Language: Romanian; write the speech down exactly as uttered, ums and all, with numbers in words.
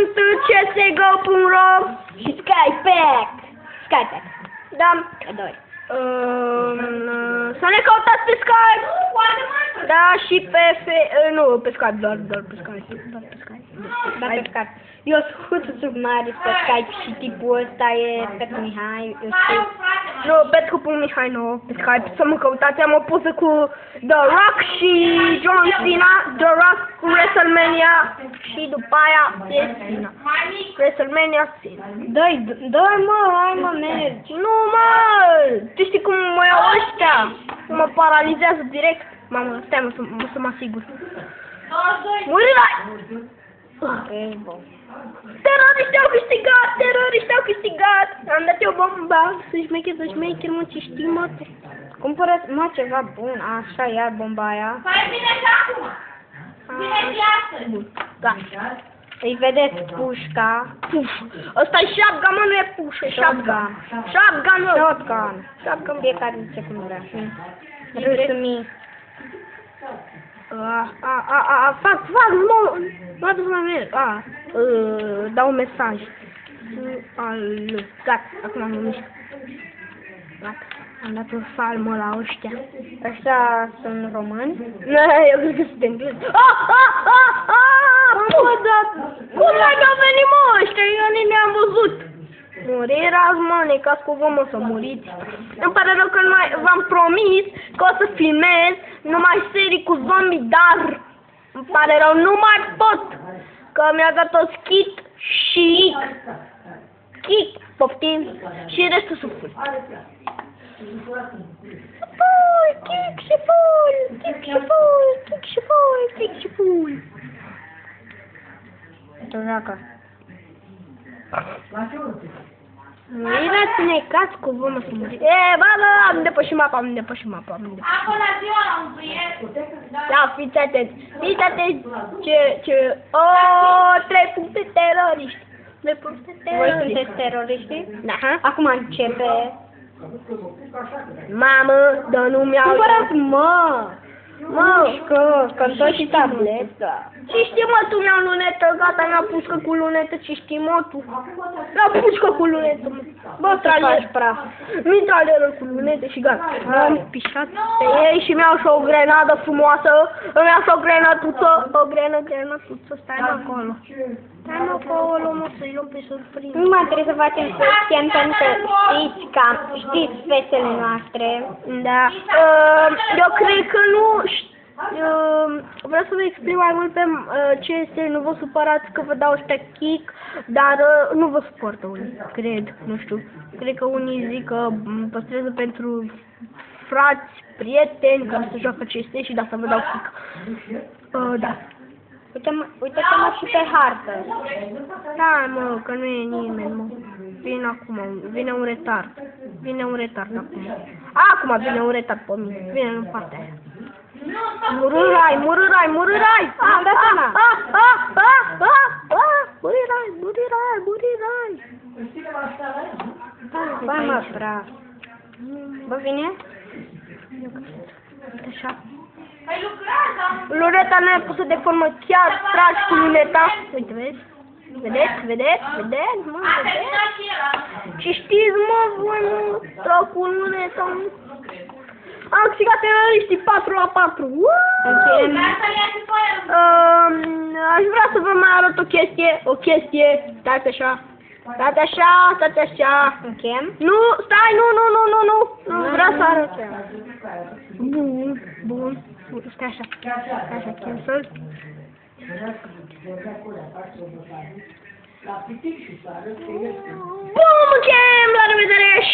sunt C S G O punct R O și Skypack. Skypack. Da. Doi. Uh, să ne căutați pe Skype. Da, și pe fe... Nu, pe Skype, doar, doar pe Skype. Doar pe Skype. Doar pe Skype. Eu sunt Submaris pe Skype și tipul ăsta e Petru Mihai. Eu știu. Nu, Petru punct Mihai, nu, pe Skype. Să mă căutați, am o poză cu The Rock și John Cena. The Rock cu WrestleMania și după aia e Cena. WrestleMania Cena. Dă-i, dă-i mă, hai mă, mergi. Nu mă, tu știi cum mă iau ăștia? Mă paralizează direct. Mamă, stai mă, să, mă, să mă asigur. Murirai! Ok, bun. Teroriștii au câștigat! Teroriștii au câștigat! Am dat eu bomba! Să-și mecher, să-și mecher, mă, ce știi, mă? Cumpără-ți, mă, ceva bun. Așa, iar bomba aia. Păi vine și acum! Vine și astăzi! Bun, gata. Îi vedeți pușca. Puf! Ăsta-i shotgun, mă, nu e pușă, shotgun. Shotgun, mă! Shotgun. Shotgun, fiecare zice cum vrea. Râsumi. A, a, a, a, fac, fac, mă, mă duc la mine, a, uh, dau un mesaj. Alo, gata, acum am mișc. Gata, am dat un salmă la ăștia. Ăștia sunt români? Nu, eu cred că sunt englezi. Ah, ah, ah, ah, mă, dar, cum mai că au venit, mă, ăștia, eu nici ne-am văzut. Murirați, mă, necați cu vă, mă, să muriți. Îmi pare rău că v-am promis că o să filmez numai serii cu zombie, dar îmi pare rău, nu mai pot, că mi-a dat o skit și kick, poftim, și restul sunt full. Full, kick și full, kick și full, kick și full, kick și full. Draca. Murirați, necați cu vă, mă, să muriți. E, bă, bă, am depășit mapa, am depășit mapa, am depășit. Acolo la ziua la un prieten. Da, fiți atenți, fiți atenți, ce, ce, o, trei puncte teroriști. Trei puncte teroriști. Voi sunteți teroriști? Da, ha? Acum începe. Mamă, dar nu mi-au... Cumpărați, mă! Mă, că, că-mi și tableta. Ce știi, mă, tu mi-au lunetă, gata, mi-au pușcă cu lunetă, ce știi, mă, tu? Mi-au pușcă cu lunetă, mă. Bă, traier praf. Mi-i traier cu lunete și gata. Am pișat pe ei și mi-au și o grenadă frumoasă. Îmi iau și o grenătuță, o grenă, grenătuță, stai mă acolo. Stai mă acolo, mă, să-i luăm pe surpriză. Nu mai trebuie să facem secțien pentru că știți cam, știți fețele noastre. Da. Uh, eu cred că nu știu. Uh, vreau să vă explic mai mult pe uh, ce este, nu vă supărați că vă dau ăștia kick, dar uh, nu vă suportă unii, cred, nu știu. Cred că unii zic că păstrează pentru frați, prieteni, care să joacă C S și de asta vă dau kick. Uh, da. Uite-mă, uite-mă și pe hartă. Da, mă, că nu e nimeni, mă. Vine acum, vine un retard. Vine un retard acum. Acum vine un retard pe mine, vine în partea aia. Murârai, murârai, murârai! Am dat seama! Ah, ah, ah, ah, ah, murârai, murârai, murârai! Hai mă, praf! Bă, vine? Așa. Luneta nu e pusă de formă, chiar tragi cu luneta. Uite, vezi? Vedeți, vedeți, vedeți, mă, vedeți? Ce știți, mă, voi, mă, trag cu luneta, mă. Am câștigat teroriștii patru la patru. Okay. Uh, aș vrea să vă mai arăt o chestie, o chestie. Stați așa. Stați așa, stați așa. Okay. Nu, stai, nu, nu, nu, nu, nu. Nu vreau să arăt. Bun, bun. Stai așa. Stai așa, cancel. Bum, chem, la revedere